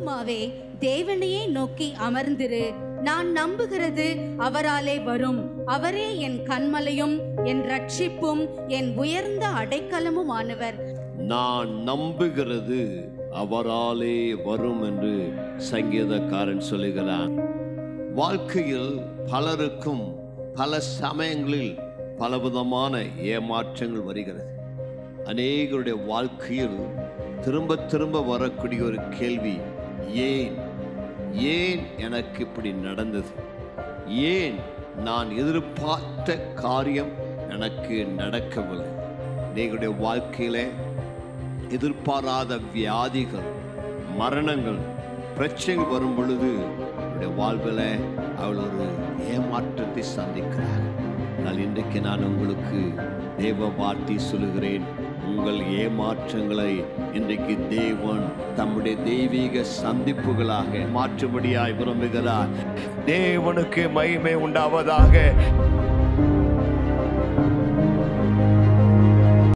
ஆத்துமாவே தேவனையே நோக்கி அமர்ந்திரு. நான் நம்புகிறது அவராலே வரும். அவரே என் கன்மலையும் என் ரட்சிப்பும் என் உயர்ந்த அடைக்கலமுமானவர். நான் நம்புகிறது அவராலே வரும் என்று சங்கீதக்காரன் சொல்லுகிறான். வாழ்க்கையில் பலருக்கும் பல சமயங்களில் பலவிதமான ஏமாற்றங்கள் வருகிறது. அநேகருடைய வாழ்க்கையில் திரும்ப திரும்ப வரக்கூடிய ஒரு கேள்வி, ஏன் ஏன் எனக்கு இப்படி நடந்தது? ஏன் நான் எதிர்பார்த்த காரியம் எனக்கு நடக்கவில்லை? அநேகருடைய வாழ்க்கையில எதிர்பாராத வியாதிகள், மரணங்கள், பிரச்சனைகள் வரும் பொழுது அவருடைய வாழ்வில் அவள் ஒரு ஏமாற்றத்தை சந்திக்கிறார். ஆனால் இன்றைக்கு நான் உங்களுக்கு தேவ வார்த்தை சொல்லுகிறேன், உங்கள் ஏமாற்றங்களை இன்றைக்கு தேவன் தம்முடைய தெய்வீக சந்திப்புகளாக மாற்றும்படியாய் விரும்புகிறார். தேவனுக்கு மகிமை உண்டாவதாக.